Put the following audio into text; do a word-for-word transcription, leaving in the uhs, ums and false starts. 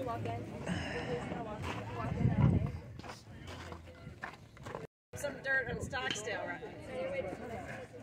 walk in. We're just gonna walk, walk in that day. Some dirt on Stocksdale, right? So you're waiting for the